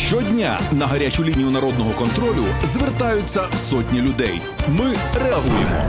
Щодня на гарячу лінію народного контролю звертаються сотні людей. Ми реагуємо.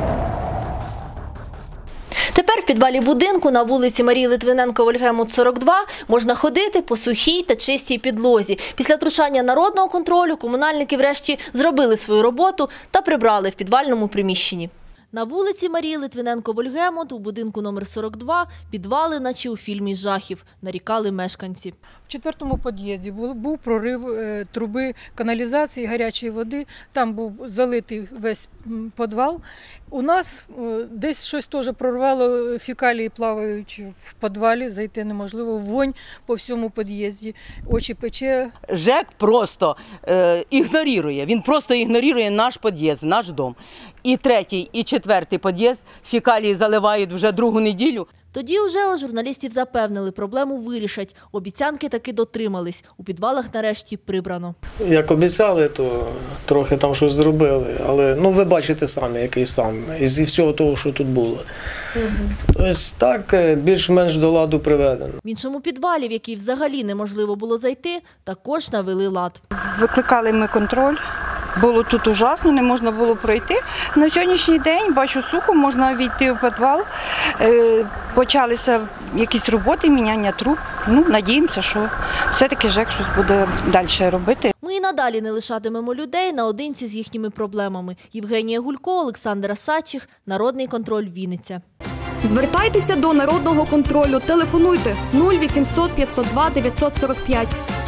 Тепер в підвалі будинку на вулиці Марії Литвиненко-Вольгемут, 42 можна ходити по сухій та чистій підлозі. Після втручання народного контролю комунальники врешті зробили свою роботу та прибрали в підвальному приміщенні. На вулиці Марії Литвиненко-Вольгемут у будинку номер 42 підвали, наче у фільмі жахів, нарікали мешканці. В 4-му під'їзді був прорив труби каналізації гарячої води, там був залитий весь підвал. У нас десь щось теж прорвало, фекалії плавають в підвалі, зайти неможливо, вонь по всьому під'їзді, очі пече. ЖЕК просто ігнорує, він просто ігнорує наш під'їзд, наш дом. І 3-й, і 4-й під'їзд фекалії заливають вже другу неділю. Тоді вже журналістів запевнили, проблему вирішать. Обіцянки таки дотримались. У підвалах нарешті прибрано. Як обіцяли, то трохи там щось зробили. Але ви бачите самі, який стан із всього того, що тут було. Тобто так, більш-менш до ладу приведено. В іншому підвалі, в який взагалі неможливо було зайти, також навели лад. Викликали ми контроль. Було тут ужасно, не можна було пройти. На сьогоднішній день, бачу, сухо, можна війти в підвал. Почалися якісь роботи, міняння труб. Надіємося, що все-таки ЖЕК щось буде далі робити. Ми і надалі не лишатимемо людей наодинці з їхніми проблемами. Євгенія Гулько, Олександр Асачих, Народний контроль, Вінниця. Звертайтеся до Народного контролю. Телефонуйте 0800 502 945.